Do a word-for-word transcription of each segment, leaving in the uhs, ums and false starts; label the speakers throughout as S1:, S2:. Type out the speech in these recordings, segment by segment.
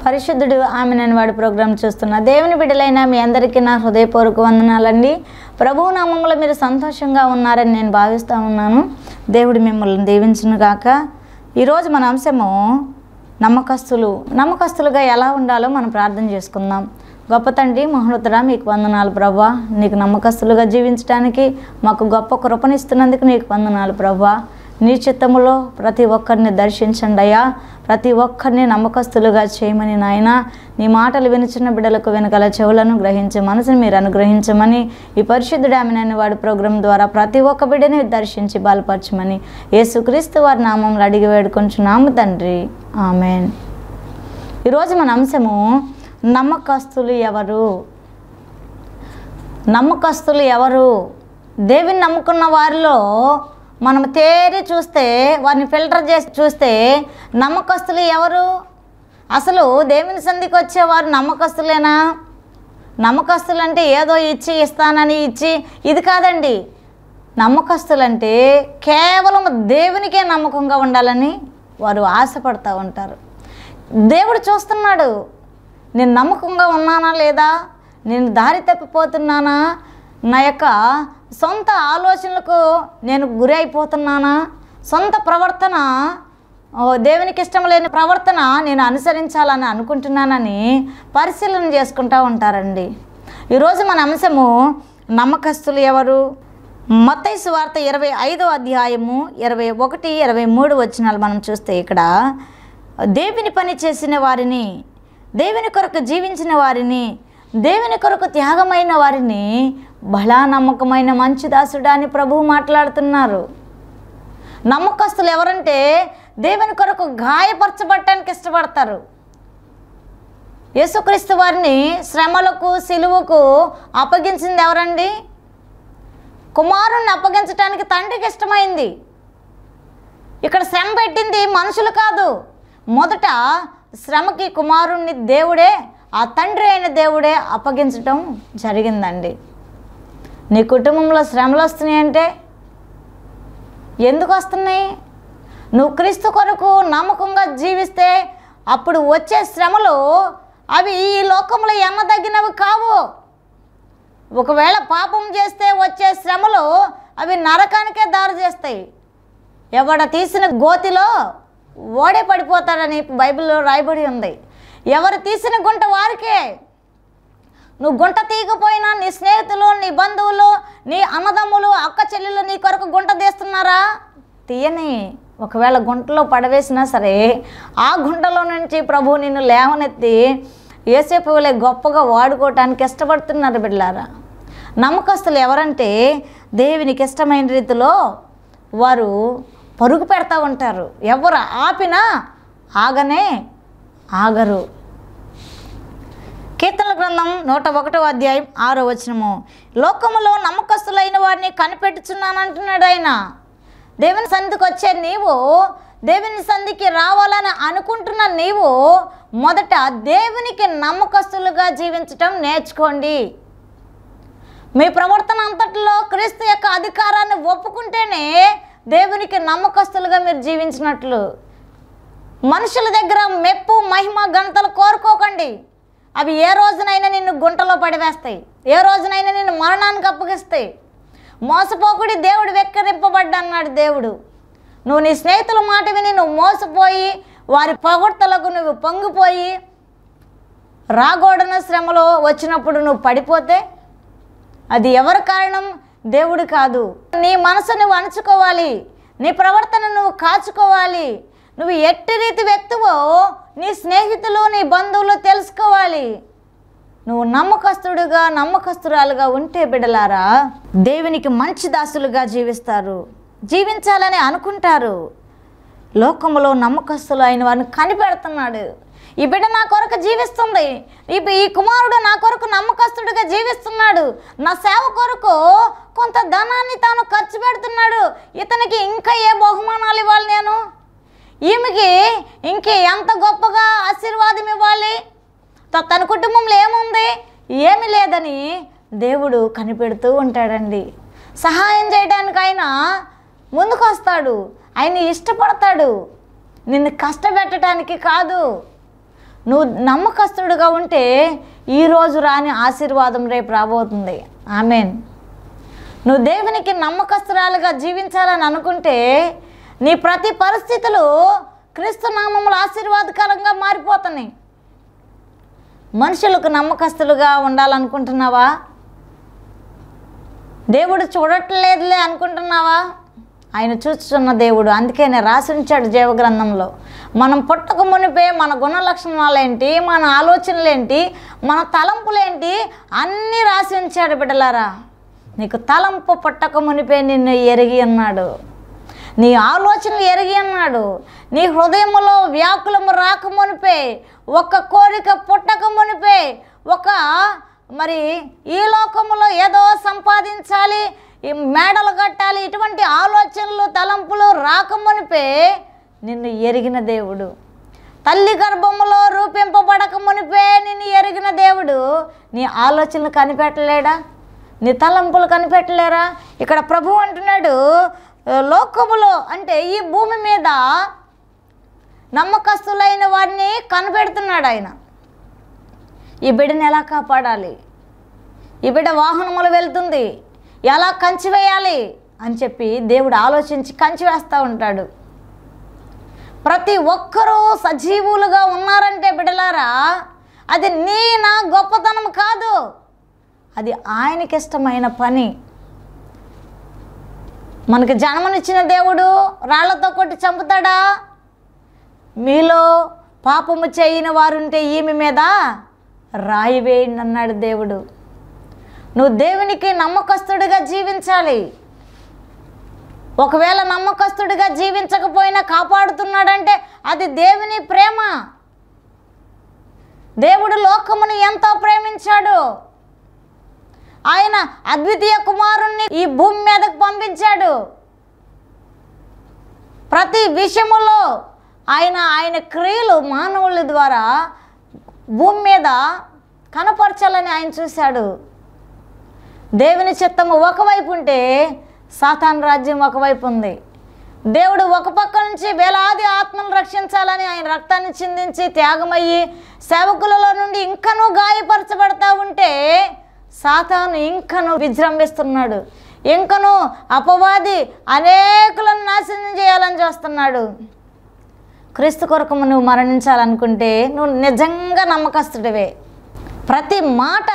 S1: పరిశుద్ధుడు ఆమెన్ అనే వాడి ప్రోగ్రాం చూస్తున్న దేవుని బిడ్డలైన మీ అందరికీ నా హృదయపూర్వక వందనాలండి. ప్రభువు నామములో మీరు సంతోషంగా ఉన్నారని నేను భావిస్తూ ఉన్నాను. దేవుడు మిమ్మల్ని దీవించును గాక. ఈరోజు మన అంశము నమ్మకస్తులు నమ్మకస్తులుగా ఎలా ఉండాలో మనం ప్రార్థన చేసుకుందాం. గొప్ప తండ్రి మహోన్నతుడా, మీకు వందనాలు ప్రభువా. నీకు నమ్మకస్తులుగా జీవించడానికి మాకు గొప్ప కృపనిస్తున్నందుకు నీకు వందనాలు ప్రభువా. నీ చిత్తములో ప్రతి ఒక్కరిని దర్శించండి అయ్యా. ప్రతి ఒక్కరిని నమ్మకస్తులుగా చేయమని నాయన, నీ మాటలు వినుచున్న బిడ్డలకు వెనకాల చెవులను గ్రహించే మనసుని మీరు అనుగ్రహించమని, ఈ పరిశుద్ధుడు ఆమెనని వాడి ప్రోగ్రాం ద్వారా ప్రతి ఒక్క బిడ్డని దర్శించి బలపరచమని యేసుక్రీస్తు వారి నామంలో అడిగి వేడుకొంచున్నాము తండ్రి, ఆమెన్. ఈరోజు మన అంశము నమ్మకస్తులు ఎవరు? నమ్మకస్తులు ఎవరు? దేవుని నమ్ముకున్న వారిలో మనం తేరి చూస్తే, వారిని ఫిల్టర్ చేసి చూస్తే నమ్మకస్తులు ఎవరు? అసలు దేవుని సంధికి వచ్చేవారు నమ్మకస్తులేనా? నమ్మకస్తులు అంటే ఏదో ఇచ్చి ఇస్తానని ఇచ్చి ఇది కాదండి. నమ్మకస్తులు అంటే కేవలం దేవునికే నమ్మకంగా ఉండాలని వారు ఆశపడుతూ ఉంటారు. దేవుడు చూస్తున్నాడు, నేను నమ్మకంగా ఉన్నానా లేదా, నేను దారి తప్పిపోతున్నానా, నా యొక్క సొంత ఆలోచనలకు నేను గురి అయిపోతున్నానా, సొంత ప్రవర్తన దేవునికి ఇష్టం లేని ప్రవర్తన నేను అనుసరించాలని అనుకుంటున్నానని పరిశీలన చేసుకుంటూ ఉంటారండి. ఈరోజు మన అంశము నమ్మకస్తులు ఎవరు? మత్తయి సువార్త ఇరవై ఐదో అధ్యాయము ఇరవై ఒకటి ఇరవై మూడు వచనాలు మనం చూస్తే, ఇక్కడ దేవుని పని చేసిన వారిని, దేవుని కొరకు జీవించిన వారిని, దేవుని కొరకు త్యాగమైన వారిని బలా నమ్మకమైన మంచి దాసుడా అని ప్రభువు మాట్లాడుతున్నారు. నమ్మకస్తులు ఎవరంటే దేవుని కొరకు గాయపరచబడటానికి ఇష్టపడతారు. యేసుక్రీస్తు వారిని శ్రమలకు సిలువకు అప్పగించింది ఎవరండి? కుమారుణ్ణి అప్పగించడానికి తండ్రికి ఇష్టమైంది. ఇక్కడ శ్రమ పెట్టింది మనుషులు కాదు. మొదట శ్రమకి కుమారుణ్ణి దేవుడే, ఆ తండ్రి అయిన దేవుడే అప్పగించటం జరిగిందండి. నీ కుటుంబంలో శ్రమలు వస్తున్నాయంటే ఎందుకు వస్తున్నాయి? నువ్వు క్రీస్తు కొరకు నమ్మకంగా జీవిస్తే అప్పుడు వచ్చే శ్రమలు అవి ఈ లోకంలో ఎన్నదగినవి కావు. ఒకవేళ పాపం చేస్తే వచ్చే శ్రమలు అవి నరకానికే దారి చేస్తాయి. ఎవడ తీసిన గోతిలో ఓడే పడిపోతాడని బైబిల్లో రాయబడి ఉంది. ఎవరు తీసిన గుంట వారికే. నువ్వు గుంట తీయకపోయినా నీ స్నేహితులు, నీ బంధువులు, నీ అన్నదమ్ములు, అక్క చెల్లెలు నీ కొరకు గుంట తీస్తున్నారా? తీయని. ఒకవేళ గుంటలో పడవేసినా సరే ఆ గుంటలో నుంచి ప్రభువు నిన్ను లేవనెత్తి యేసేపువలే గొప్పగా వాడుకోవటానికి ఇష్టపడుతున్నారు బిడ్డలారా. నమ్మకస్తులు ఎవరంటే దేవునికి ఇష్టమైన రీతిలో వారు పరుగు పెడతా ఉంటారు. ఎవరు ఆపినా ఆగనే ఆగరు. కీర్తనల గ్రంథం నూట ఒకటో అధ్యాయం ఆరో వచనము, లోకములో నమ్మకస్తులైన వారిని కనిపెట్టుచున్నానంటున్నాడు ఆయన. దేవుని సంధికి వచ్చే నీవు, దేవుని సంధికి రావాలని అనుకుంటున్న నీవు మొదట దేవునికి నమ్మకస్తులుగా జీవించటం నేర్చుకోండి. మీ ప్రవర్తన అంతటిలో క్రీస్తు యొక్క అధికారాన్ని ఒప్పుకుంటేనే దేవునికి నమ్మకస్తులుగా మీరు జీవించినట్లు. మనుషుల దగ్గర మెప్పు, మహిమ, ఘనతలు కోరుకోకండి. అవి ఏ రోజునైనా నిన్ను గుంటలో పడివేస్తాయి, ఏ రోజునైనా నిన్ను మరణానికి అప్పగిస్తాయి. మోసపోకుడి, దేవుడు వెక్కరింపబడ్డా అన్నాడు దేవుడు. నువ్వు నీ స్నేహితుల మాట విని నువ్వు మోసపోయి వారి పొగడ్తలకు నువ్వు పొంగిపోయి రాగోడన శ్రమలో వచ్చినప్పుడు నువ్వు పడిపోతే అది ఎవరి కారణం? దేవుడు కాదు. నీ మనసు నువ్వు అణుచుకోవాలి, నీ ప్రవర్తన నువ్వు కాచుకోవాలి. నువ్వు ఎట్టి రీతి వ్యక్తివో నీ స్నేహితులు, నీ బంధువులు తెలుసుకోవాలి. నువ్వు నమ్మకస్తుడుగా, నమ్మకస్తురాలుగా ఉంటే బిడ్డలారా దేవునికి మంచి దాసులుగా జీవిస్తారు, జీవించాలని అనుకుంటారు. లోకములో నమ్మకస్తులు అయిన వారిని కనిపెడుతున్నాడు. ఈ బిడ్డ నా కొరకు జీవిస్తుంది, ఈ ఈ కుమారుడు నా కొరకు నమ్మకస్తుడిగా జీవిస్తున్నాడు, నా సేవ కొరకు కొంత ధనాన్ని తాను ఖర్చు పెడుతున్నాడు, ఇతనికి ఇంకా ఏ బహుమానాలు ఇవ్వాలి, నేను ఈమెకి ఇంకే ఎంత గొప్పగా ఆశీర్వాదం ఇవ్వాలి, తన కుటుంబంలో ఏముంది, ఏమి లేదని దేవుడు కనిపెడుతూ ఉంటాడండి. సహాయం చేయడానికి ఆయన ముందుకు వస్తాడు, ఆయన ఇష్టపడతాడు. నిన్ను కష్టపెట్టడానికి కాదు. నువ్వు నమ్మకస్తుడిగా ఉంటే ఈరోజు రాని ఆశీర్వాదం రేపు రాబోతుంది. ఆమేన్. నువ్వు దేవునికి నమ్మకస్తురాలుగా జీవించాలని అనుకుంటే నీ ప్రతి పరిస్థితులు క్రీస్తు నామములో ఆశీర్వాదకరంగా మారిపోతున్నాయి. మనుషులకు నమ్మకస్తులుగా ఉండాలనుకుంటున్నావా? దేవుడు చూడట్లేదులే అనుకుంటున్నావా? ఆయన చూస్తున్న దేవుడు. అందుకే నేను రాసి ఉంచాడు జీవగ్రంథంలో. మనం పుట్టక మునిపే మన గుణ లక్షణాలేంటి, మన ఆలోచనలేంటి, మన తలంపులేంటి అన్నీ రాసి ఉంచాడు. బిడ్డలారా, నీకు తలంపు పుట్టక మునిపే నిన్ను ఎరిగి అన్నాడు. నీ ఆలోచనలు ఎరిగి అన్నాడు. నీ హృదయములో వ్యాకులము రాకమునిపే, ఒక కోరిక పుట్టక మునిపే, ఒక మరి ఈ లోకములో ఏదో సంపాదించాలి, ఈ మేడలు కట్టాలి, ఇటువంటి ఆలోచనలు తలంపులు రాకమునిపే నిన్ను ఎరిగిన దేవుడు. తల్లి గర్భములో రూపింపబడక మునిపే నిన్ను ఎరిగిన దేవుడు నీ ఆలోచనలు కనిపెట్టలేడా? నీ తలంపులు కనిపెట్టలేరా? ఇక్కడ ప్రభు అంటున్నాడు, లోకములో అంటే ఈ భూమి మీద నమ్మకస్తులైన వారిని కనిపెడుతున్నాడు ఆయన. ఈ బిడ్డని ఎలా కాపాడాలి, ఈ బిడ్డ వాహనములు వెళ్తుంది, ఎలా కంచి వేయాలి అని చెప్పి దేవుడు ఆలోచించి కంచి వేస్తూ ఉంటాడు. ప్రతి ఒక్కరూ సజీవులుగా ఉన్నారంటే బిడ్డలారా, అది నీ నా గొప్పతనం కాదు, అది ఆయనకి ఇష్టమైన పని. మనకి జన్మనిచ్చిన దేవుడు రాళ్లతో కొట్టి చంపుతాడా? మీలో పాపము చేయని వారుంటే ఈమె మీద రాయి వేయండి అన్నాడు దేవుడు. నువ్వు దేవునికి నమ్మకస్తుడిగా జీవించాలి. ఒకవేళ నమ్మకస్తుడిగా జీవించకపోయినా కాపాడుతున్నాడంటే అది దేవుని ప్రేమ. దేవుడు లోకమును ఎంతో ప్రేమించాడు. ఆయన అద్వితీయ కుమారుణ్ణి ఈ భూమి మీదకు పంపించాడు. ప్రతి విషయములో ఆయన ఆయన క్రియలు మానవుల ద్వారా భూమి మీద కనపరచాలని ఆయన చూశాడు. దేవుని చిత్తము ఒకవైపు ఉంటే సాతాను రాజ్యం ఒకవైపు ఉంది. దేవుడు ఒక పక్క నుంచి వేలాది ఆత్మను రక్షించాలని ఆయన రక్తాన్ని చిందించి త్యాగమయ్యి సేవకులలో నుండి ఇంకనూ గాయపరచబడతా ఉంటే సాతాను ఇంకనూ విజృంభిస్తున్నాడు. ఇంకనూ అపవాది అనేకులను నాశనం చేయాలని చూస్తున్నాడు. క్రీస్తు కొరకు నువ్వు మరణించాలనుకుంటే నువ్వు నిజంగా నమ్మకస్తుడివే. ప్రతి మాట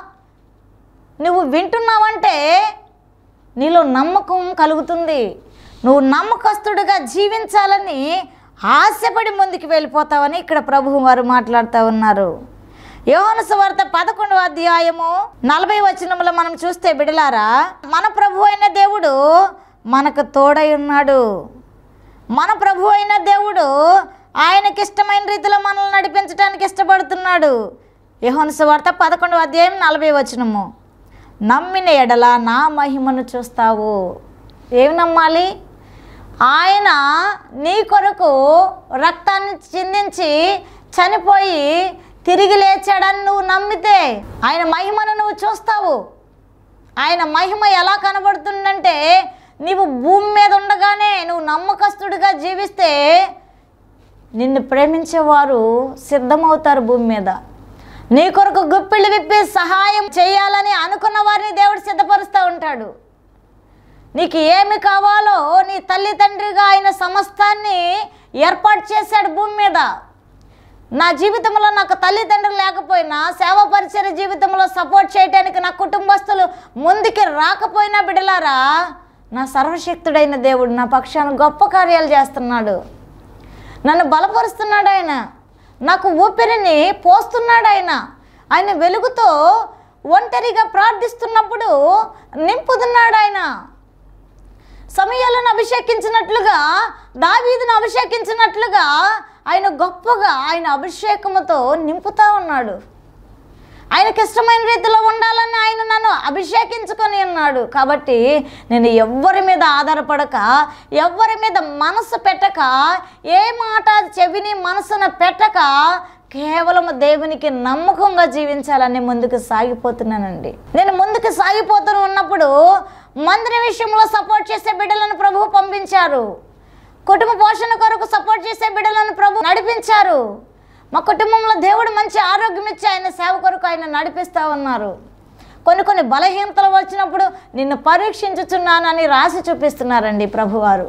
S1: నువ్వు వింటున్నావంటే నీలో నమ్మకం కలుగుతుంది. నువ్వు నమ్మకస్తుడిగా జీవించాలని ఆశపడి ముందుకు వెళ్ళిపోతావని ఇక్కడ ప్రభువు వారు మాట్లాడుతూ ఉన్నారు. యోహాను సువార్త పదకొండవ అధ్యాయము నలభై వచనములో మనం చూస్తే బిడలారా, మన ప్రభు అయిన దేవుడు మనకు తోడై ఉన్నాడు. మన ప్రభు అయిన దేవుడు ఆయనకి ఇష్టమైన రీతిలో మనల్ని నడిపించడానికి ఇష్టపడుతున్నాడు. యోహాను సువార్త పదకొండవ అధ్యాయం నలభై వచనము, నమ్మిన ఎడల నా మహిమను చూస్తావు. ఏమి నమ్మాలి? ఆయన నీ కొరకు రక్తాన్ని చిందించి చనిపోయి తిరిగి లేచాడని నువ్వు నమ్మితే ఆయన మహిమను నువ్వు చూస్తావు. ఆయన మహిమ ఎలా కనబడుతుందంటే, నీవు భూమి మీద ఉండగానే నువ్వు నమ్మకస్తుడిగా జీవిస్తే నిన్ను ప్రేమించేవారు సిద్ధమవుతారు. భూమి మీద నీ కొరకు గుప్పిళ్ళు విప్పి సహాయం చేయాలని అనుకున్న వారిని దేవుడు సిద్ధపరుస్తూ ఉంటాడు. నీకు ఏమి కావాలో నీ తల్లి తండ్రిగా ఆయన సమస్తాన్ని ఏర్పాటు చేశాడు భూమి మీద. నా జీవితంలో నాకు తల్లిదండ్రులు లేకపోయినా, సేవా పరిచర్య జీవితంలో సపోర్ట్ చేయడానికి నా కుటుంబస్తులు ముందుకి రాకపోయినా బిడలారా, నా సర్వశక్తుడైన దేవుడు నా పక్షాన గొప్ప కార్యాలు చేస్తున్నాడు. నన్ను బలపరుస్తున్నాడు ఆయన. నాకు ఊపిరిని పోస్తున్నాడు ఆయన. ఆయన వెలుగుతో ఒంటరిగా ప్రార్థిస్తున్నప్పుడు నింపుతున్నాడు ఆయన. సమూయేలును అభిషేకించినట్లుగా, దావీదును అభిషేకించినట్లుగా ఆయన గొప్పగా ఆయన అభిషేకముతో నింపుతా ఉన్నాడు. ఆయనకి ఇష్టమైన రీతిలో ఉండాలని ఆయన నన్ను అభిషేకించుకొని ఉన్నాడు. కాబట్టి నేను ఎవ్వరి మీద ఆధారపడక, ఎవ్వరి మీద మనసు పెట్టక, ఏ మాట చెవిని మనసున పెట్టక, కేవలం దేవునికి నమ్మకంగా జీవించాలని ముందుకు సాగిపోతున్నానండి. నేను ముందుకు సాగిపోతూ ఉన్నప్పుడు మందిర విషయంలో సపోర్ట్ చేసే బిడ్డలను ప్రభువు పంపించారు. కుటుంబ పోషణ కొరకు సపోర్ట్ చేసే బిడ్డలను ప్రభు నడిపించారు. మా కుటుంబంలో దేవుడు మంచి ఆరోగ్యం ఇచ్చి ఆయన సేవ కొరకు ఆయన నడిపిస్తూ ఉన్నారు. కొన్ని కొన్ని బలహీనతలు వచ్చినప్పుడు నిన్ను పరీక్షించుచున్నానని రాసి చూపిస్తున్నారండి ప్రభువారు.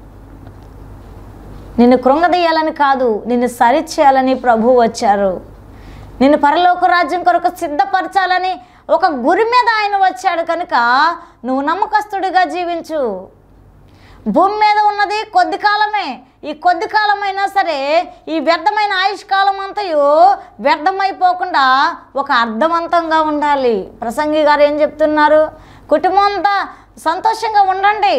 S1: నిన్ను కృంగదీయాలని కాదు, నిన్ను సరిచేయాలని ప్రభు వచ్చారు. నిన్ను పరలోక రాజ్యం కొరకు సిద్ధపరచాలని ఒక గురి మీద ఆయన వచ్చాడు. కనుక నువ్వు నమ్మకస్తుడిగా జీవించు. భూమి మీద ఉన్నది కొద్ది కాలమే. ఈ కొద్ది కాలమైనా సరే ఈ వ్యర్థమైన ఆయుష్కాలం అంతయు వ్యర్థమైపోకుండా ఒక అర్థవంతంగా ఉండాలి. ప్రసంగి గారు ఏం చెప్తున్నారు? కుటుంబం అంతా సంతోషంగా ఉండండి,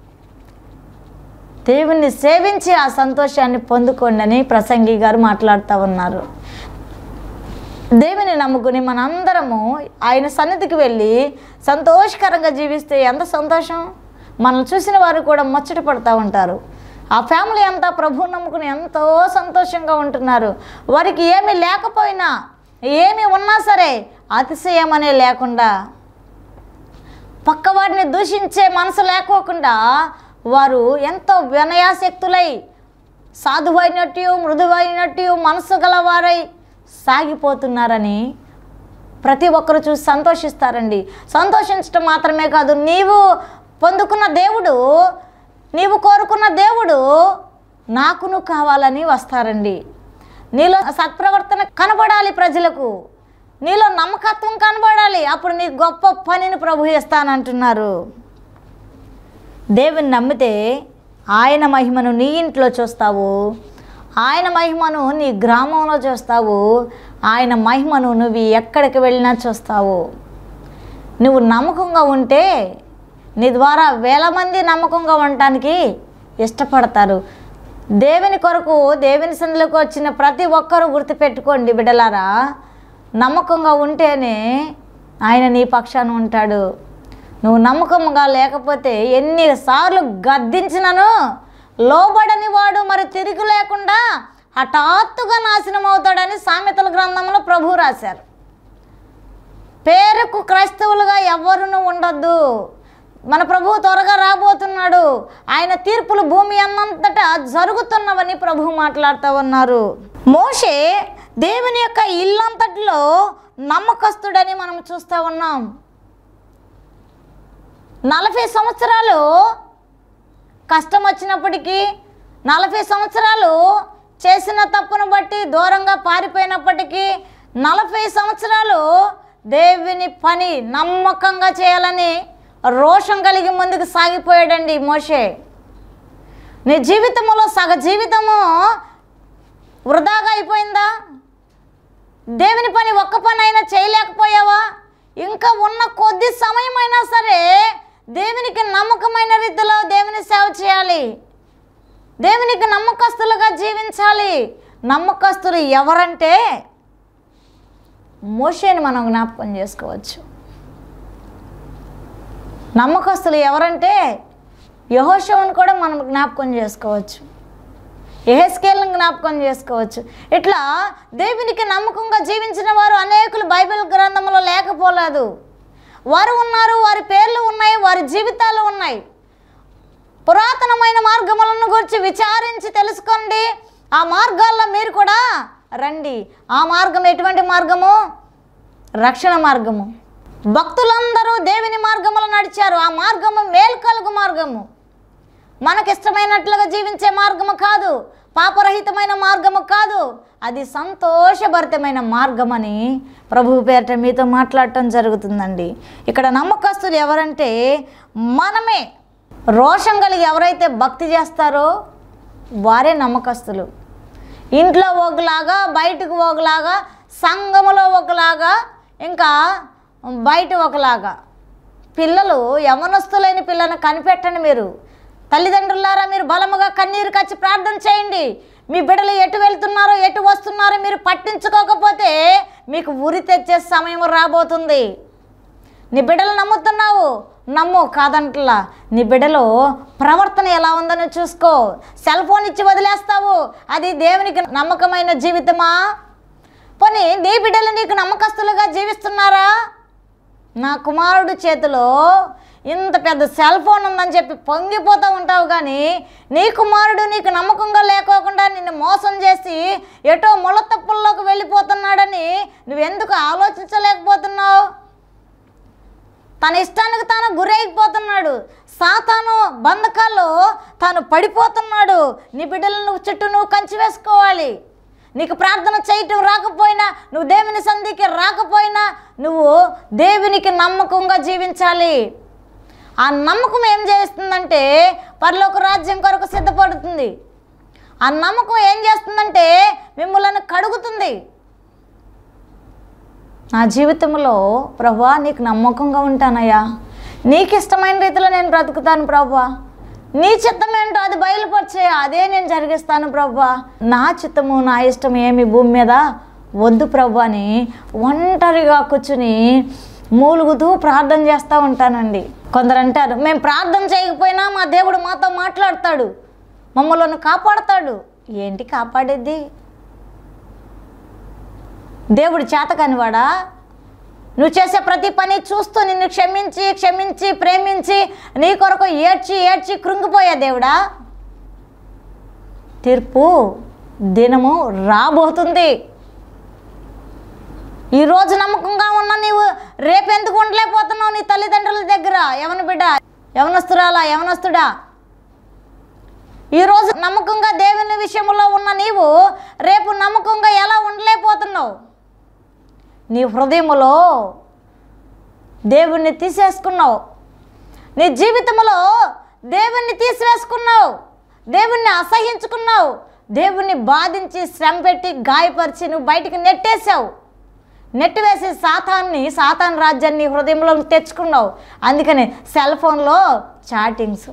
S1: దేవుణ్ణి సేవించి ఆ సంతోషాన్ని పొందుకోండి అని ప్రసంగి గారు మాట్లాడుతూ ఉన్నారు. దేవుని నమ్ముకుని మనందరము ఆయన సన్నిధికి వెళ్ళి సంతోషకరంగా జీవిస్తే ఎంత సంతోషం. మనల్ని చూసిన వారు కూడా ముచ్చట పడుతూ ఉంటారు. ఆ ఫ్యామిలీ అంతా ప్రభువుని నమ్ముకుని ఎంతో సంతోషంగా ఉంటున్నారు. వారికి ఏమీ లేకపోయినా ఏమి ఉన్నా సరే అతిశయం అనే లేకుండా, పక్కవాడిని దూషించే మనసు లేకోకుండా వారు ఎంతో వినయాశక్తులై సాధువైనట్టు మృదువైనట్టు మనసు గలవారై సాగిపోతున్నారని ప్రతి ఒక్కరు చూసి సంతోషిస్తారండి. సంతోషించడం మాత్రమే కాదు, నీవు పొందుకున్న దేవుడు, నీవు కోరుకున్న దేవుడు నాకును కావాలని వస్తారండి. నీలో సత్ప్రవర్తన కనబడాలి, ప్రజలకు నీలో నమ్మకత్వం కనబడాలి. అప్పుడు నీ గొప్ప పనిని ప్రభు ఇస్తానంటున్నారు. దేవుని నమ్మితే ఆయన మహిమను నీ ఇంట్లో చూస్తావు, ఆయన మహిమను నీ గ్రామంలో చూస్తావు, ఆయన మహిమను నువ్వు ఎక్కడికి వెళ్ళినా చూస్తావు. నువ్వు నమ్మకంగా ఉంటే నీ ద్వారా వేల మంది నమ్మకంగా ఉండటానికి ఇష్టపడతారు. దేవుని కొరకు దేవుని సన్నిధిలోకి వచ్చిన ప్రతి ఒక్కరూ గుర్తుపెట్టుకోండి బిడ్డలారా, నమ్మకంగా ఉంటేనే ఆయన నీ పక్షాన ఉంటాడు. నువ్వు నమ్మకంగా లేకపోతే ఎన్నిసార్లు గద్దించినను లోబడని వాడు మరి తిరిగి లేకుండా హఠాత్తుగా నాశనం అవుతాడని సామెతల గ్రంథంలో ప్రభు రాశారు. పేరుకు క్రైస్తవులుగా ఎవరునూ ఉండొద్దు. మన ప్రభు త్వరగా రాబోతున్నాడు. ఆయన తీర్పులు భూమి అన్నంతటా జరుగుతున్నవని ప్రభు మాట్లాడుతూ ఉన్నారు. మోషే దేవుని యొక్క ఇల్లంతటిలో నమ్మకస్తుడని మనం చూస్తూ ఉన్నాం. నలభై సంవత్సరాలు కష్టం వచ్చినప్పటికీ, నలభై సంవత్సరాలు చేసిన తప్పును బట్టి దూరంగా పారిపోయినప్పటికీ, నలభై సంవత్సరాలు దేవుని పని నమ్మకంగా చేయాలని రోషం కలిగి ముందుకు సాగిపోయాడండి మోషే. నీ జీవితంలో సగ జీవితము వృధాగా అయిపోయిందా? దేవుని పని ఒక్క పని అయినా చేయలేకపోయావా? ఇంకా ఉన్న కొద్ది సమయం అయినా సరే దేవునికి నమ్మకమైన రీతిలో దేవుని సేవ చేయాలి, దేవునికి నమ్మకస్తులుగా జీవించాలి. నమ్మకస్తులు ఎవరంటే మోషేని మనం జ్ఞాపకం చేసుకోవచ్చు. నమ్మకస్తులు ఎవరంటే యెహోషువను కూడా మనం జ్ఞాపకం చేసుకోవచ్చు, యెహెజ్కేలును జ్ఞాపకం చేసుకోవచ్చు. ఇట్లా దేవునికి నమ్మకంగా జీవించిన వారు అనేకులు బైబిల్ గ్రంథంలో లేకపోలేదు. వారు ఉన్నారు, వారి పేర్లు ఉన్నాయి, వారి జీవితాలు ఉన్నాయి. పురాతనమైన మార్గములను గురించి విచారించి తెలుసుకోండి. ఆ మార్గాల్లో మీరు కూడా రండి. ఆ మార్గం ఎటువంటి మార్గము? రక్షణ మార్గము. భక్తులందరూ దేవుని మార్గములో నడిచారు. ఆ మార్గము మేలు కలుగు మార్గము, మనకిష్టమైనట్లుగా జీవించే మార్గము కాదు, పాపరహితమైన మార్గము కాదు, అది సంతోషభరితమైన మార్గమని ప్రభువు పేరిట మీతో మాట్లాడటం జరుగుతుందండి. ఇక్కడ నమ్మకస్తులు ఎవరంటే మనమే. రోషం కలిగి ఎవరైతే భక్తి చేస్తారో వారే నమ్మకస్తులు. ఇంట్లో ఒకలాగా, బయటకు ఒకలాగా, సంఘములో ఒకలాగా, ఇంకా బయట ఒకలాగా. పిల్లలు యవనస్తులైన పిల్లలను కనిపెట్టండి. మీరు తల్లిదండ్రులారా, మీరు బలముగా కన్నీరు కచ్చి ప్రార్థన చేయండి. మీ బిడ్డలు ఎటు వెళ్తున్నారో ఎటు వస్తున్నారో మీరు పట్టించుకోకపోతే మీకు ఉరి తెచ్చే సమయం రాబోతుంది. నీ బిడ్డలు నమ్ముతున్నావు, నమ్ము, కాదంటలా. నీ బిడ్డలో ప్రవర్తన ఎలా ఉందని చూసుకో. సెల్ ఫోన్ ఇచ్చి వదిలేస్తావు, అది దేవునికి నమ్మకమైన జీవితమా? పోనీ నీ బిడ్డలు నీకు నమ్మకస్తులుగా జీవిస్తున్నారా? నా కుమారుడు చేతిలో ఇంత పెద్ద సెల్ ఫోన్ ఉందని చెప్పి పొంగిపోతూ ఉంటావు, కానీ నీ కుమారుడు నీకు నమ్మకంగా లేకోకుండా నిన్ను మోసం చేసి ఎటో ముళ్ళతప్పుల్లోకి వెళ్ళిపోతున్నాడని నువ్వెందుకు ఆలోచించలేకపోతున్నావు? తన ఇష్టానికి తాను గురైపోతున్నాడు, సాతాను బంధకాల్లో తాను పడిపోతున్నాడు. నీ బిడ్డలను నువ్వు చుట్టూ నువ్వు కంచి వేసుకోవాలి. నీకు ప్రార్థన చేయటం రాకపోయినా, నువ్వు దేవుని సన్నిధికి రాకపోయినా, నువ్వు దేవునికి నమ్మకంగా జీవించాలి. ఆ నమ్మకం ఏం చేస్తుందంటే పరలోక రాజ్యం కొరకు సిద్ధపడుతుంది. ఆ నమ్మకం ఏం చేస్తుందంటే మిమ్మల్ని కడుగుతుంది. నా జీవితంలో ప్రభువా నీకు నమ్మకంగా ఉంటానయ్యా, నీకు ఇష్టమైన రీతిలో నేను బ్రతుకుతాను ప్రభువా, నీ చిత్తం ఏంటో అది బయలుపరిచే, అదే నేను జరిగిస్తాను ప్రభువా, నా చిత్తము నా ఇష్టం ఏమి భూమి మీద వద్దు ప్రభు అని ఒంటరిగా కూర్చుని మూలుగుతూ ప్రార్థన చేస్తూ ఉంటానండి. కొందరు అంటారు మేము ప్రార్థన చేయకపోయినా మా దేవుడు మాతో మాట్లాడతాడు, మమ్మల్ని కాపాడతాడు. ఏంటి కాపాడేది? దేవుడు చేతకానివాడా? నువ్వు చేసే ప్రతి పని చూస్తూ నిన్ను క్షమించి క్షమించి ప్రేమించి నీ కొరకు ఏడ్చి ఏడ్చి కృంగిపోయే దేవుడా? తీర్పు దినము రాబోతుంది. ఈరోజు నమ్మకంగా ఉన్న నీవు రేపెందుకు ఉండలేకపోతున్నావు నీ తల్లిదండ్రుల దగ్గర? యవన బిడ్డ, యవనస్తురాలా, యవనస్తుడా, ఈరోజు నమ్మకంగా దేవుని విషయంలో ఉన్న నీవు రేపు నమ్మకంగా ఎలా ఉండలేకపోతున్నావు? నీ హృదయములో దేవుణ్ణి తీసేసుకున్నావు, నీ జీవితంలో దేవుణ్ణి తీసివేసుకున్నావు, దేవుణ్ణి అసహించుకున్నావు, దేవుణ్ణి బాధించి శ్రమ పెట్టి గాయపరిచి నువ్వు బయటికి నెట్టేశావు. నెట్టివేసి సాతాన్ని సాతాన్ రాజ్యాన్ని హృదయంలో తెచ్చుకున్నావు. అందుకని సెల్ ఫోన్లో చాటింగ్స్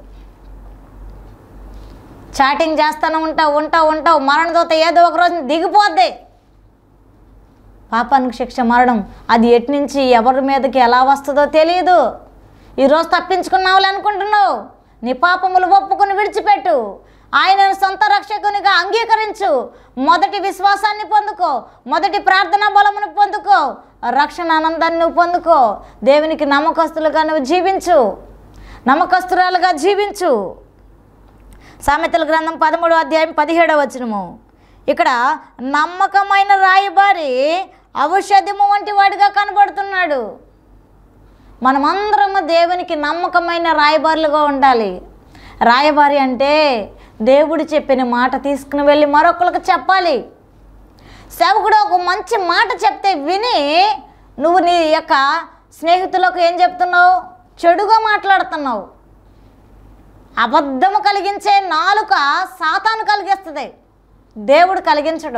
S1: చాటింగ్ చేస్తూనే ఉంటావు ఉంటావు ఉంటావు మరణదూత ఏదో ఒక రోజు దిగిపోద్ది. పాపానికి శిక్ష మరణం, అది ఎటు నుంచి ఎవరి మీదకి ఎలా వస్తుందో తెలియదు. ఈరోజు తప్పించుకున్నావులే అనుకుంటున్నావు. నీ పాపములు ఒప్పుకొని విడిచిపెట్టు, ఆయనను సొంత రక్షకునిగా అంగీకరించు, మొదటి విశ్వాసాన్ని పొందుకో, మొదటి ప్రార్థనా బలమును పొందుకో, రక్షణ ఆనందాన్ని నువ్వు పొందుకో. దేవునికి నమ్మకస్తులుగా నువ్వు జీవించు, నమ్మకస్తురాలుగా జీవించు. సామెతల గ్రంథం పదమూడవ అధ్యాయం పదిహేడవ వచనము. ఇక్కడ నమ్మకమైన రాయబారి ఔషధము వంటి వాడిగా కనబడుతున్నాడు. మనమందరము దేవునికి నమ్మకమైన రాయబారులుగా ఉండాలి. రాయబారి అంటే దేవుడు చెప్పిన మాట తీసుకుని వెళ్ళి మరొకరికి చెప్పాలి. సేవకుడు ఒక మంచి మాట చెప్తే విని నువ్వు నీ యొక్క స్నేహితులకు ఏం చెప్తున్నావు? చెడుగా మాట్లాడుతున్నావు. అబద్ధము కలిగించే నాలుక సాతాను కలిగిస్తుంది, దేవుడు కలిగించడు.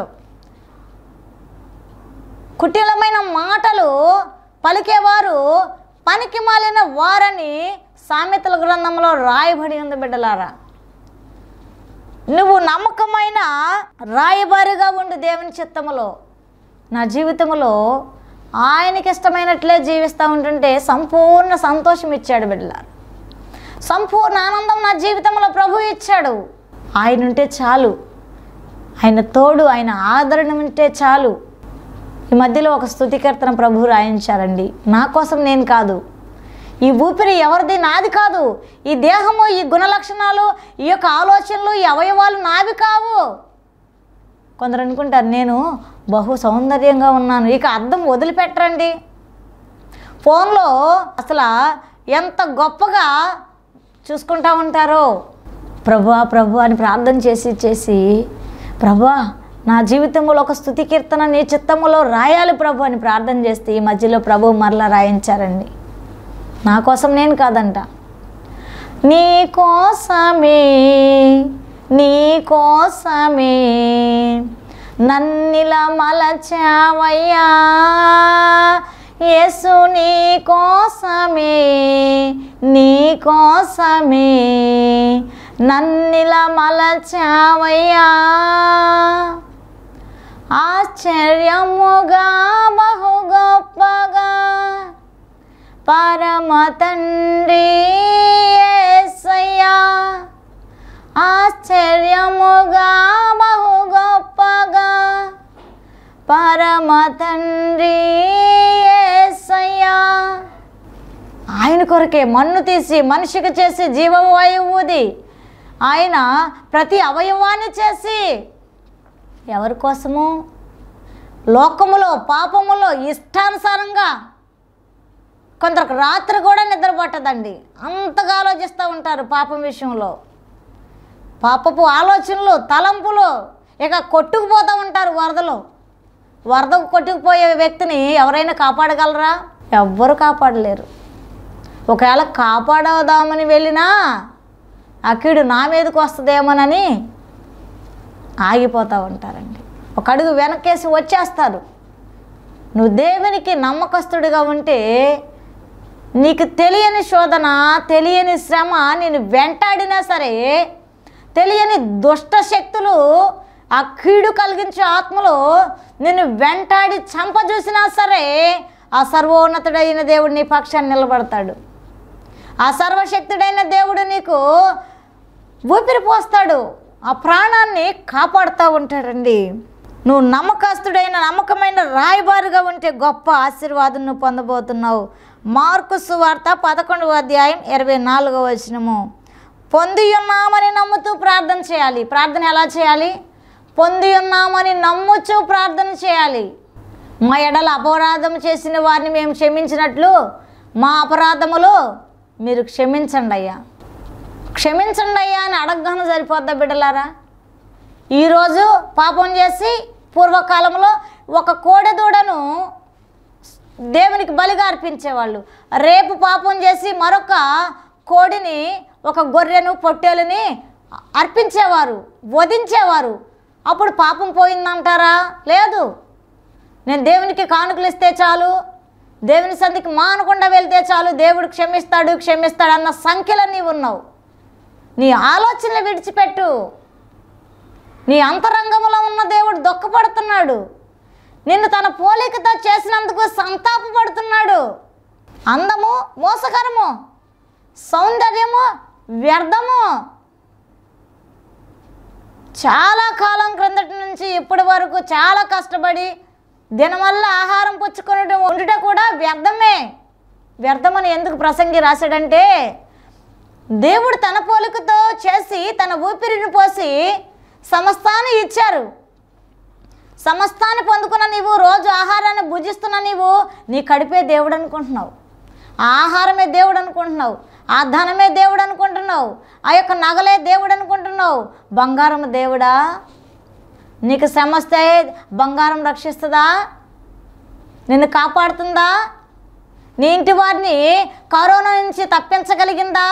S1: కుటిలమైన మాటలు పలికేవారు పనికి మాలిన వారని సామెతల గ్రంథంలో రాయబడి ఉంది. బిడ్డలారా, నువ్వు నమ్మకమైన రాయబారిగా ఉండు దేవుని చిత్తములో. నా జీవితంలో ఆయనకి ఇష్టమైనట్లే జీవిస్తూ ఉంటుంటే సంపూర్ణ సంతోషం ఇచ్చాడు బిడ్డలారా. సంపూర్ణ ఆనందం నా జీవితంలో ప్రభు ఇచ్చాడు. ఆయన ఉంటే చాలు, ఆయన తోడు, ఆయన ఆదరణ ఉంటే చాలు. ఈ మధ్యలో ఒక స్తుతికీర్తన ప్రభు రాయించారండి. నా కోసం నేను కాదు, ఈ ఊపిరి ఎవరిది, నాది కాదు, ఈ దేహము, ఈ గుణలక్షణాలు, ఈ యొక్క ఆలోచనలు, ఈ అవయవాలు నావి కావు. కొందరు అనుకుంటారు నేను బహు సౌందర్యంగా ఉన్నాను. ఇక అర్థం వదిలిపెట్టరండి. ఫోన్లో అసలు ఎంత గొప్పగా చూసుకుంటూ ఉంటారో. ప్రభువా ప్రభు అని ప్రార్థన చేసి చేసి ప్రభువా నా జీవితంలో ఒక స్తుతి కీర్తన నీ చిత్తములో రాయాలి ప్రభు అని ప్రార్థన చేస్తే ఈ మధ్యలో ప్రభు మరలా రాయించారండి. నా కోసం నేను కాదంట, నీ కోసమే నీ కోసమే నన్నిలా మలచావయ్యా యేసు, నీ కోసమే నీ కోసమే నన్నిలా మలచావయ్యా. ఆశ్చర్యముగా బహు గొప్పగా పరమ తండ్రి యేసయ్యా, ఆశ్చర్యముగా బహు గొప్పగా పరమ తండ్రి యేసయ్యా. ఆయన కొరకే మన్ను తీసి మనిషికి చేసి జీవవాయువు ఊది ఆయన ప్రతి అవయవాన్ని చేసి ఎవరి కోసము? లోకములో పాపములో ఇష్టానుసారంగా కొందరికి రాత్రి కూడా నిద్ర పట్టదండి, అంతగా ఆలోచిస్తూ ఉంటారు పాపం విషయంలో. పాపపు ఆలోచనలు తలంపులు ఇక కొట్టుకుపోతూ ఉంటారు వరదలో. వరదకు కొట్టుకుపోయే వ్యక్తిని ఎవరైనా కాపాడగలరా? ఎవ్వరు కాపాడలేరు. ఒకవేళ కాపాడదామని వెళ్ళినా ఆ కీడు నా మీదకి వస్తుందేమోనని ఆగిపోతూ ఉంటారండి. ఒక అడుగు వెనకేసి వచ్చేస్తారు. నువ్వు దేవునికి నమ్మకస్తుడిగా ఉంటే నీకు తెలియని శోధన, తెలియని శ్రమ నేను వెంటాడినా సరే, తెలియని దుష్ట శక్తులు, ఆ కీడు కలిగించే ఆత్మలు నిన్ను వెంటాడి చంపజూసినా సరే ఆ సర్వోన్నతుడైన దేవుడు నీ పక్షాన్ని నిలబడతాడు. ఆ సర్వశక్తుడైన దేవుడు నీకు ఊపిరి పోస్తాడు, ఆ ప్రాణాన్ని కాపాడుతూ ఉంటాడండి. నువ్వు నమ్మకస్తుడైన నమ్మకమైన రాయబారుగా ఉంటే గొప్ప ఆశీర్వాదం నువ్వు పొందబోతున్నావు. మార్కు సువార్త పదకొండవ అధ్యాయం ఇరవై నాలుగవ వచనము. పొంది ఉన్నామని నమ్ముతూ ప్రార్థన చేయాలి. ప్రార్థన ఎలా చేయాలి? పొంది ఉన్నామని నమ్ముచూ ప్రార్థన చేయాలి. మా ఎడల అపరాధం చేసిన వారిని మేము క్షమించినట్లు మా అపరాధములు మీరు క్షమించండి అయ్యా, క్షమించండి అయ్యా అని అడగగానే సరిపోద్దా బిడ్డలారా? ఈరోజు పాపం చేసి పూర్వకాలంలో ఒక కోడె దూడను దేవునికి బలిగా అర్పించేవాళ్ళు. రేపు పాపం చేసి మరొక కోడిని, ఒక గొర్రెను, పొట్టేలుని అర్పించేవారు, వధించేవారు. అప్పుడు పాపం పోయిందంటారా? లేదు. నేను దేవునికి కానుకలు ఇస్తే చాలు, దేవుని సంధికి మానకుండా వెళ్తే చాలు, దేవుడు క్షమిస్తాడు క్షమిస్తాడు అన్న సంఖ్యలో నీవు ఉన్నావు. నీ ఆలోచనలు విడిచిపెట్టు. నీ అంతరంగంలో ఉన్న దేవుడు దుఃఖపడుతున్నాడు. నిన్ను తన పోలికతో చేసినందుకు సంతాపపడుతున్నాడు. అందము మోసకరము, సౌందర్యము వ్యర్థము. చాలా కాలం క్రిందటి నుంచి ఇప్పటి వరకు చాలా కష్టపడి దినవల్ల ఆహారం పుచ్చుకుని ఉండుట కూడా వ్యర్థమే. వ్యర్థమని ఎందుకు ప్రసంగి రాశాడంటే, దేవుడు తన పోలికతో చేసి తన ఊపిరిని పోసి సమస్తాన్ని ఇచ్చారు. సమస్తాన్ని పొందుకున్న నీవు, రోజు ఆహారాన్ని భుజిస్తున్న నీవు, నీ కడిపే దేవుడు అనుకుంటున్నావు, ఆ ఆహారమే దేవుడు అనుకుంటున్నావు, ఆ ధనమే దేవుడు అనుకుంటున్నావు, ఆ యొక్క నగలే దేవుడు అనుకుంటున్నావు. బంగారం దేవుడా? నీకు శ్రమ వస్తే బంగారం రక్షిస్తుందా? నిన్ను కాపాడుతుందా? నీ ఇంటి వారిని కరోనా నుంచి తప్పించగలిగిందా?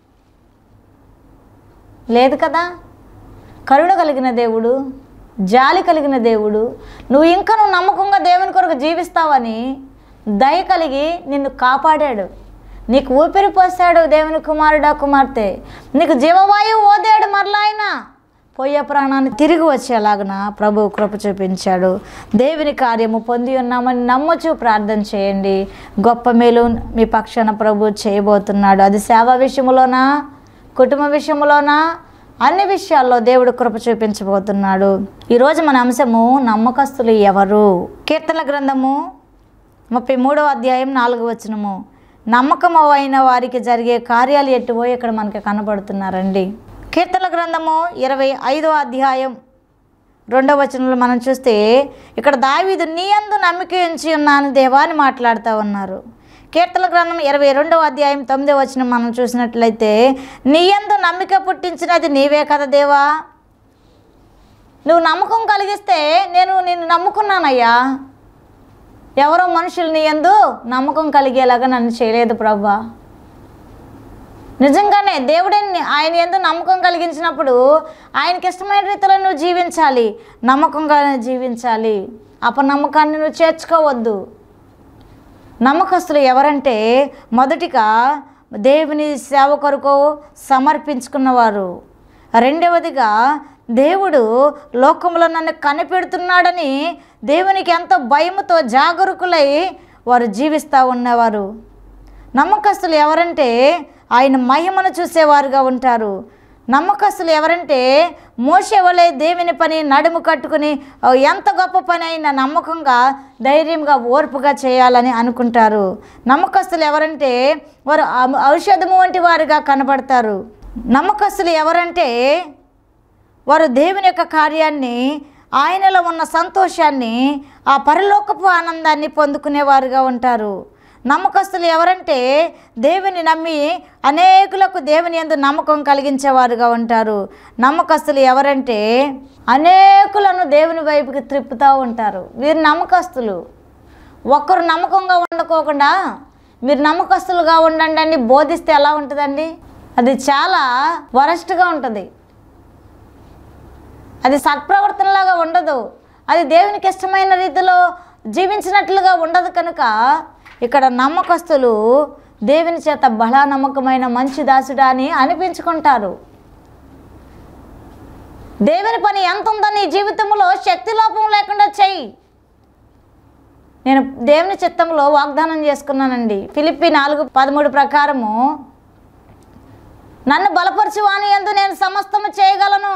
S1: లేదు కదా. కరుణ కలిగిన దేవుడు, జాలి కలిగిన దేవుడు, నువ్వు ఇంకా నువ్వు నమ్మకంగా దేవుని కొరకు జీవిస్తావని దయ కలిగి నిన్ను కాపాడాడు. నీకు ఊపిరి పోసాడు దేవుని కుమారుడా, కుమార్తె. నీకు జీవవాయువు ఓదాడు. మరలా ఆయన పోయే ప్రాణాన్ని తిరిగి వచ్చేలాగున ప్రభువు కృప చూపించాడు. దేవుని కార్యము పొంది ఉన్నామని నమ్మచూ ప్రార్థన చేయండి. గొప్ప మేలు మీ పక్షాన ప్రభు చేయబోతున్నాడు. అది సేవ విషయంలోనా, కుటుంబ విషయంలోనా, అన్ని విషయాల్లో దేవుడు కృప చూపించబోతున్నాడు. ఈరోజు మన అంశము నమ్మకస్తులు ఎవరు? కీర్తనల గ్రంథము ముప్పై మూడవ అధ్యాయం నాలుగవ వచనము. నమ్మకము అయిన వారికి జరిగే కార్యాలు ఎట్టువో ఇక్కడ మనకి కనబడుతున్నారండి. కీర్తనల గ్రంథము ఇరవై ఐదవ అధ్యాయం రెండవ వచనంలో మనం చూస్తే ఇక్కడ దావీదు నీ యందు నమ్మిక ఉంచి ఉన్నాను దేవా అని మాట్లాడుతూ ఉన్నారు. కీర్తనల గ్రంథం ఇరవై రెండవ అధ్యాయం తొమ్మిదవ వచనం మనం చూసినట్లయితే, నీ యందు నమ్మిక పుట్టించినది నీవే కదా దేవా. నువ్వు నమ్మకం కలిగిస్తే నేను నిన్ను నమ్ముకున్నానయ్యా, ఎవరో మనుషులు నీ యందు నమ్మకం కలిగేలాగా నన్ను చేయలేదు ప్రభా. నిజంగానే దేవుడే ఆయన యందు నమ్మకం కలిగించినప్పుడు ఆయనకి ఇష్టమైన రీతిలో నువ్వు జీవించాలి, నమ్మకంగా జీవించాలి. అపనమ్మకాన్ని నువ్వు చేర్చుకోవద్దు. నమ్మకస్తులు ఎవరంటే, మొదటిగా దేవుని సేవ కొరకు సమర్పించుకున్నవారు. రెండవదిగా దేవుడు లోకంలో నన్ను కనిపెడుతున్నాడని దేవునికి ఎంతో భయముతో జాగరూకులై వారు జీవిస్తూ ఉన్నవారు. నమ్మకస్తులు ఎవరంటే ఆయన మహిమను చూసేవారుగా ఉంటారు. నమ్మకస్తులు ఎవరంటే మోషే వలె దేవుని పని నడుము కట్టుకుని ఎంత గొప్ప పని అయినా నమ్మకంగా ధైర్యంగా ఓర్పుగా చేయాలని అనుకుంటారు. నమ్మకస్తులు ఎవరంటే వారు ఔషధము వంటి వారిగా కనబడతారు. నమ్మకస్తులు ఎవరంటే వారు దేవుని యొక్క కార్యాన్ని, ఆయనలో ఉన్న సంతోషాన్ని, ఆ పరలోకపు ఆనందాన్ని పొందుకునేవారుగా ఉంటారు. నమ్మకస్తులు ఎవరంటే దేవుని నమ్మి అనేకులకు దేవుని యందు నమ్మకం కలిగించేవారుగా ఉంటారు. నమ్మకస్తులు ఎవరంటే అనేకులను దేవుని వైపుకి త్రిప్పుతూ ఉంటారు. వీరు నమ్మకస్తులు. ఒక్కరు నమ్మకంగా ఉండకోకుండా మీరు నమ్మకస్తులుగా ఉండండి అని బోధిస్తే ఎలా ఉంటుందండి? అది చాలా వరస్ట్గా ఉంటుంది. అది సత్ప్రవర్తనలాగా ఉండదు. అది దేవునికి ఇష్టమైన రీతిలో జీవించినట్లుగా ఉండదు. కనుక ఇక్కడ నమ్మకస్తులు దేవుని చేత బలా నమ్మకమైన మంచి దాసుడా అని అనిపించుకుంటారు. దేవుని పని ఎంత ఉందో నీ జీవితంలో శక్తి లోపం లేకుండా చెయ్యి. నేను దేవుని చిత్తంలో వాగ్దానం చేసుకున్నానండి. ఫిలిప్పీ నాలుగు పదమూడు ప్రకారము, నన్ను బలపరచువాని యందు నేను సమస్తము చేయగలను.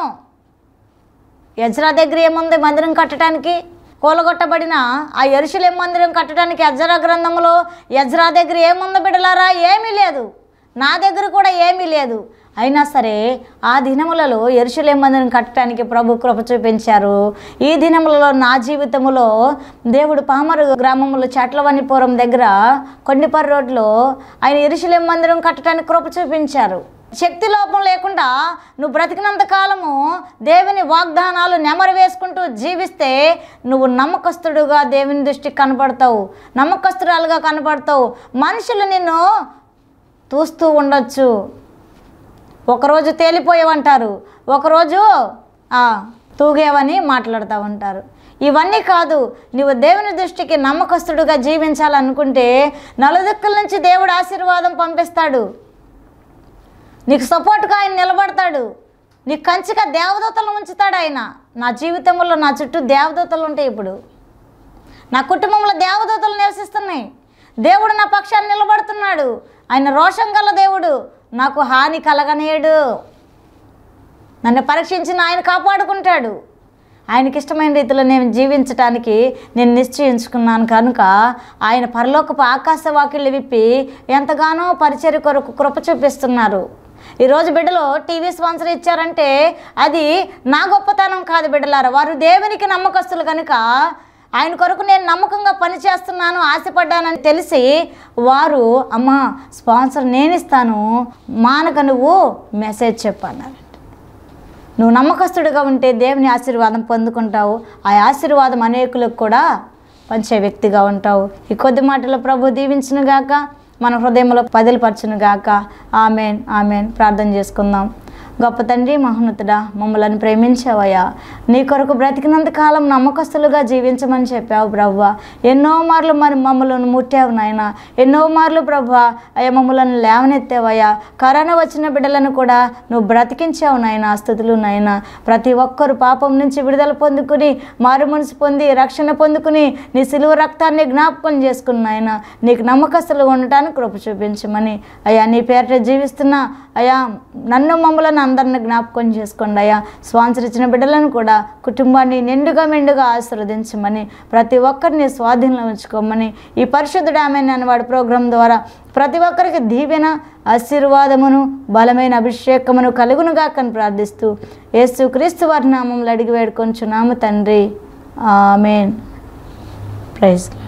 S1: ఎజ్రా దగ్గర ఏముంది? మందిరం కట్టడానికి కూలగొట్టబడిన ఆ యెరూషలేము మందిరం కట్టడానికి ఎజ్రా గ్రంథంలో ఎజ్రా దగ్గర ఏముందో బిడ్డలారా? ఏమీ లేదు. నా దగ్గర కూడా ఏమీ లేదు. అయినా సరే ఆ దినములలో యెరూషలేము మందిరం కట్టడానికి ప్రభు కృప చూపించారు. ఈ దినములలో నా జీవితంలో దేవుడు పామరు గ్రామంలో చెట్లవనిపురం దగ్గర కొండిపర్రి రోడ్లో ఆయన యెరూషలేము మందిరం కట్టడానికి కృప చూపించారు. శక్తి లోపం లేకుండా నువ్వు బ్రతికినంత కాలము దేవుని వాగ్దానాలు నెమరు వేసుకుంటూ జీవిస్తే నువ్వు నమ్మకస్తుడుగా దేవుని దృష్టికి కనపడతావు, నమ్మకస్తురాలుగా కనపడతావు. మనుషులు నిన్ను చూస్తూ ఉండొచ్చు. ఒకరోజు తేలిపోయేవంటారు, ఒకరోజు తూగేవని మాట్లాడుతూ ఉంటారు. ఇవన్నీ కాదు. నువ్వు దేవుని దృష్టికి నమ్మకస్తుడుగా జీవించాలనుకుంటే నలుదిక్కుల నుంచి దేవుడు ఆశీర్వాదం పంపిస్తాడు. నీకు సపోర్ట్గా ఆయన నిలబడతాడు. నీకు కంచిగా దేవదూతలు ఉంచుతాడు ఆయన. నా జీవితంలో నా చుట్టూ దేవదూతలు ఉంటాయి. ఇప్పుడు నా కుటుంబంలో దేవదూతలు నివసిస్తున్నాయి. దేవుడు నా పక్షాన్ని నిలబడుతున్నాడు. ఆయన రోషం గల దేవుడు. నాకు హాని కలగనేడు. నన్ను పరీక్షించిన ఆయన కాపాడుకుంటాడు. ఆయనకి ఇష్టమైన రీతిలో నేను జీవించటానికి నేను నిశ్చయించుకున్నాను. కనుక ఆయన పరలోకపు ఆకాశ వాకిళ్ళు విప్పి ఎంతగానో పరిచర్య కొరకు కృప చూపిస్తున్నారు. ఈరోజు బిడ్డలు టీవీ స్పాన్సర్ ఇచ్చారంటే అది నా గొప్పతనం కాదు బిడ్డలారా. వారు దేవునికి నమ్మకస్తులు కనుక ఆయన కొరకు నేను నమ్మకంగా పనిచేస్తున్నాను, ఆశపడ్డానని తెలిసి వారు అమ్మ స్పాన్సర్ నేను ఇస్తాను, మానక నువ్వు మెసేజ్ చెప్పన్నారు. నువ్వు నమ్మకస్తుడిగా ఉంటే దేవుని ఆశీర్వాదం పొందుకుంటావు. ఆ ఆశీర్వాదం అనేకులకు కూడా పంచే వ్యక్తిగా ఉంటావు. ఈ కొద్ది మాటలు ప్రభు దీవించునుగాక, మన హృదయంలో పదిలపరచునుగాక. Amen amen. ప్రార్థన చేసుకుందాం. గొప్ప తండ్రి, మహోన్నతుడా, మమ్మల్ని ప్రేమించావయ్యా. నీ కొరకు బ్రతికినంత కాలం నమ్మకస్తులుగా జీవించమని చెప్పావు ప్రభువా. ఎన్నో మార్లు మరి మమ్మల్ని ముట్టావు నాయన. ఎన్నో మార్లు ప్రభువా అయ్యా మమ్మల్ని లేవనెత్తావయ్యా. కరోనా వచ్చిన బిడ్డలను కూడా నువ్వు బ్రతికించావు నాయన. స్తుతులు నాయన. ప్రతి ఒక్కరు పాపం నుంచి విడుదల పొందుకుని మారు మనసు పొంది రక్షణ పొందుకుని నీ సిలువ రక్తాన్ని జ్ఞాపకం చేసుకున్న నాయన నీకు నమ్మకస్తులు ఉండటానికి కృప చూపించమని అయ్యా నీ పేరిట జీవిస్తున్నా అయ్యా నన్ను మమ్మల్ని అందరిని జ్ఞాపకం చేసుకోండి అయ్యా. స్పాన్సర్ ఇచ్చిన బిడ్డలను కూడా కుటుంబాన్ని నిండుగా మెండుగా ఆశీర్వదించమని ప్రతి ఒక్కరిని స్వాధీనంలో ఉంచుకోమని ఈ పరిశుద్ధుడు ఆమె అనేవాడు ప్రోగ్రాం ద్వారా ప్రతి ఒక్కరికి దీవెన ఆశీర్వాదమును బలమైన అభిషేకమును కలుగునుగాకని ప్రార్థిస్తూ యేసు క్రీస్తు వారి నామములో అడిగి వేడుకొంచున్నాము తండ్రి. ఆమేన్. ప్రైజ్.